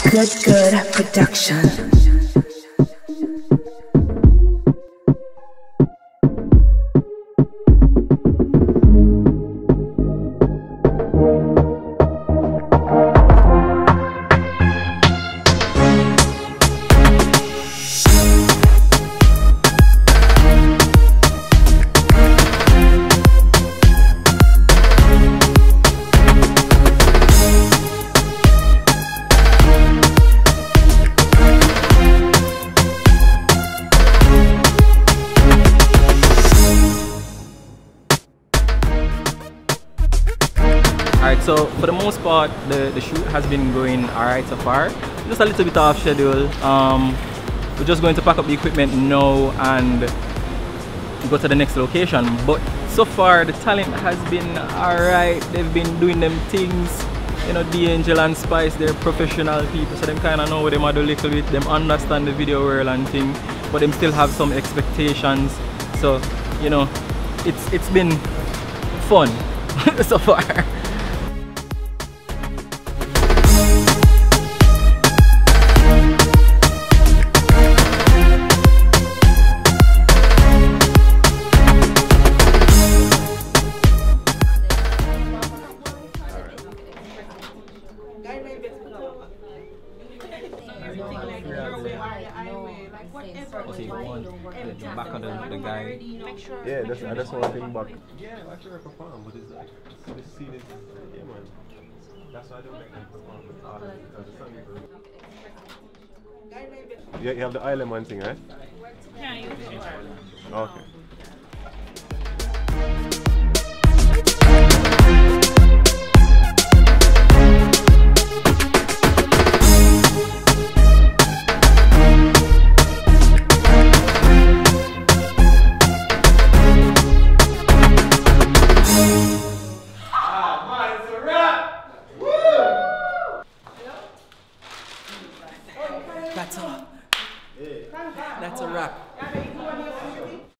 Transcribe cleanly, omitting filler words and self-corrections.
Good production. Alright, so for the most part, the shoot has been going alright so far. Just a little bit off schedule. We're just going to pack up the equipment now and go to the next location. But so far, the talent has been alright. They've been doing them things. You know, D-Angel and Spice, they're professional people, so them kind of know what they might do a little bit. Them understand the video world and things, but them still have some expectations. So, you know, it's been fun so far. The back of the guy. Yeah, that's one thing back. Yeah, I actually perform, but it's like this scene is yeah man. That's why I don't like them perform with artists because the song is yeah, you have the island man thing, right? Yeah, you do. Okay. That's a wrap.